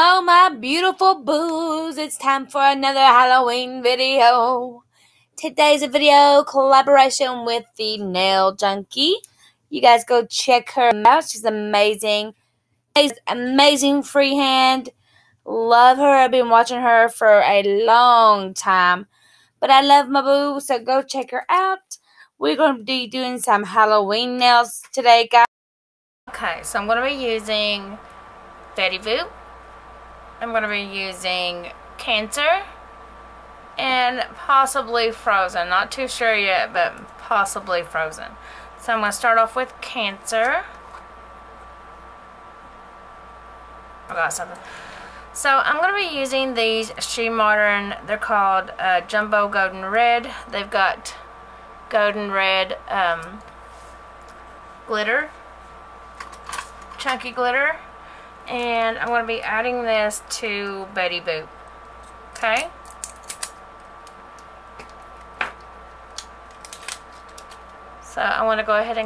Hello, my beautiful boos. It's time for another Halloween video. Today's a video collaboration with the Nail Junkie. You guys go check her out. She's amazing. Amazing freehand. Love her. I've been watching her for a long time. But I love my boo, so go check her out. We're going to be doing some Halloween nails today, guys. Okay, so I'm going to be using Betty Boop. I'm going to be using Cancer and possibly Frozen. Not too sure yet, but possibly Frozen. So I'm going to start off with Cancer. I got something. So I'm going to be using these She Modern. They're called Jumbo Golden Red. They've got golden red glitter, chunky glitter. And I'm going to be adding this to Betty Boop. Okay? So I want to go ahead and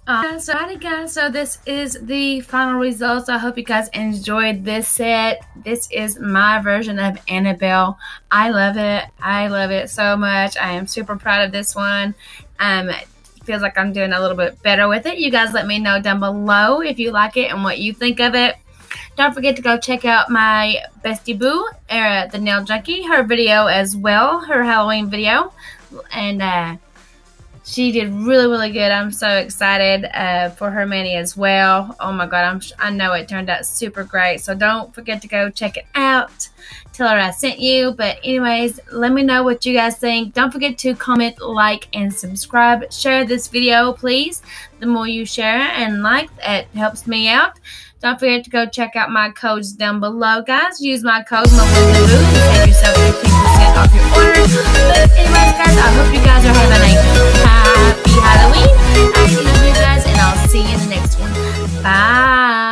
So this is the final results. I hope you guys enjoyed this set. This is my version of Annabelle. I love it. I love it so much. I am super proud of this one. It feels like I'm doing a little bit better with it. You guys let me know down below if you like it and what you think of it. Don't forget to go check out my bestie boo, the Nail Junkie, her video as well, her Halloween video. And she did really, really good. I'm so excited for her mini as well. Oh my God, I know it turned out super great. So don't forget to go check it out. Tell her I sent you. But anyways, let me know what you guys think. Don't forget to comment, like, and subscribe. Share this video, please. The more you share and like, it helps me out. Don't forget to go check out my codes down below, guys. Use my code MOMOZABOO to save yourself 15% off your order. But anyways, guys, I hope you guys are having a happy Halloween. I love you guys, and I'll see you in the next one. Bye.